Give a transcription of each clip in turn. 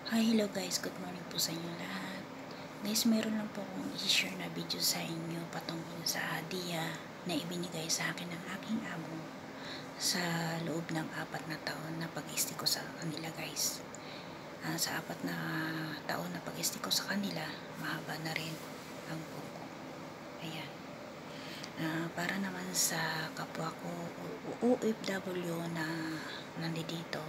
Hi, hello guys. Good morning po sa inyo lahat. Guys, meron lang po akong i-share na video sa inyo patungkol sa hadiah na ibinigay sa akin ng aking amo sa loob ng 4 na taon na pag-isti ko sa kanila guys. Sa 4 na taon na pag-isti ko sa kanila, mahaba na rin ang buko. Ayan. Para naman sa kapwa ko OFW na nandito,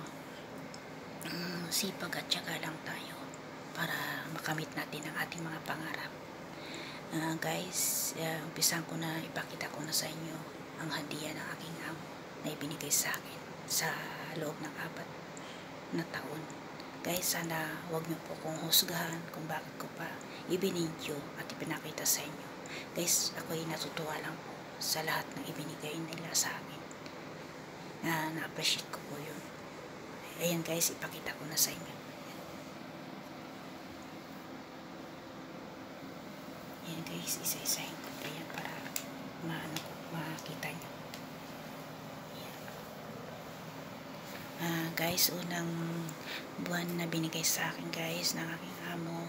sipag at syaga lang tayo para makamit natin ang ating mga pangarap. Guys, umpisan ko na, ipakita ko na sa inyo ang hadiah ng aking amo na ibinigay sa akin sa loob ng 4 na taon. Guys, sana wag niyo po kong husgahan kung bakit ko pa ibinidyo at ipinakita sa inyo. Guys, ako'y natutuwa lang po sa lahat ng ibinigay nila sa akin. Na-appreciate ko po yun. Ayan guys, ipakita ko na sa inyo. Ayan guys, isa-isahin ko pa yan para makita nyo. Guys, unang buwan na binigay sa akin guys ng aking amo,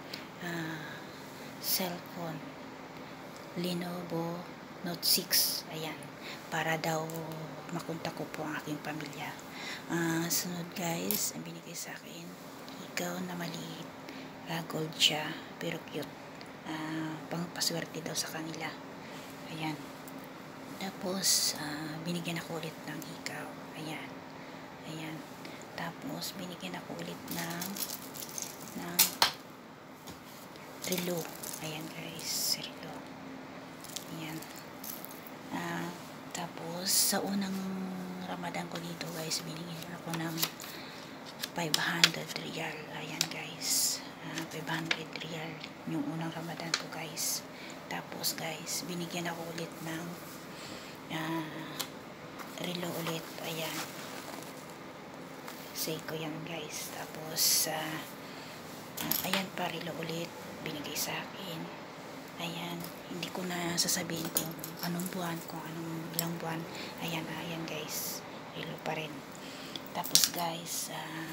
cellphone Lenovo Note 6. Ayan, para daw makontak ko po ang aking pamilya. Sunod guys, ang binigay sa akin, ikaw na maliit, gold siya pero cute, pang paswerte daw sa kanila. Ayan, tapos binigyan ako ulit ng ikaw. Ayan, ayan, tapos binigyan ako ulit ng relo. Ayan guys, relo. Ayan. Tapos sa unang Ramadan ko dito guys, binigyan ako ng 500 riyal. Ayan guys, 500 riyal yung unang Ramadan ko guys. Tapos guys, binigyan ako ulit ng relo ulit. Ayan, Seiko yan guys. Tapos ayan pa, relo ulit binigay sa akin. Ayan, hindi ko na sasabihin kung anong buwan, kung anong ilang buwan. Ayan, ayan guys, relo pa rin. Tapos guys,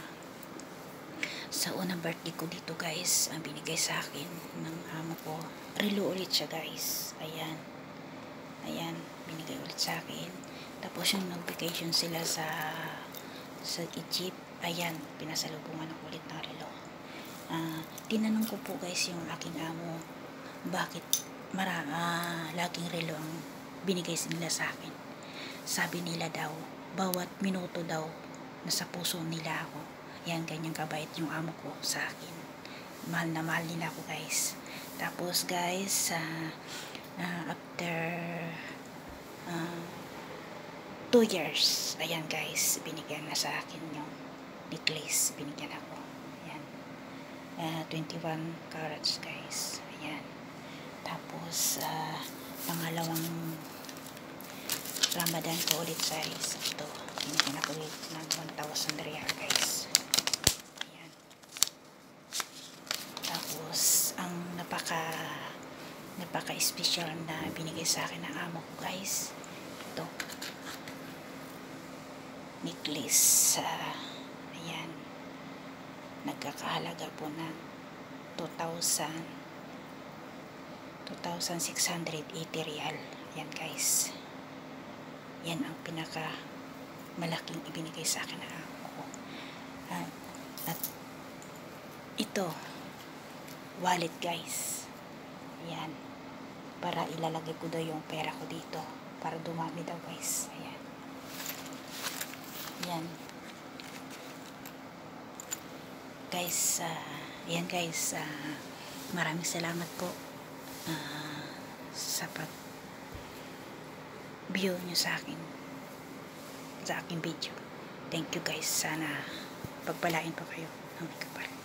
sa unang birthday ko dito guys, ang binigay sa akin ng amo ko, relo ulit siya guys. Ayan, ayan, binigay ulit sa akin. Tapos yung nag-vacation sila sa Egypt, ayan, pinasalubungan ako ulit ng relo. Tinanong ko po guys yung aking amo, bakit laging relo ang binigay nila sa akin. Sabi nila daw, bawat minuto daw nasa puso nila ako. Yan, ganyan kabait yung amo ko sa akin. Mahal na mahal nila ako guys. Tapos guys, after 2 years, ayan guys, binigyan na sa akin yung necklace. Binigyan ako. Ayan, 21 carats guys. Ayan. Tapos pangalawang Ramadan ko ulit guys, ito binigyan ako ulit ng 1,000 riyal guys. Ayan. Tapos ang napaka special na binigay sa akin ng amo ko guys, ito necklace. Ayan, nagkakahalaga po ng 2,680 riyal. Yan guys, yan ang pinaka malaking ibinigay sa akin ng amo ko. At ito, wallet guys. Yan, para ilalagay ko daw yung pera ko dito para dumami daw guys. Ayan, yan guys. Yan guys, maraming salamat po sa view nyo sa aking video. Thank you guys. Sana pagpalain po kayo ng kapal.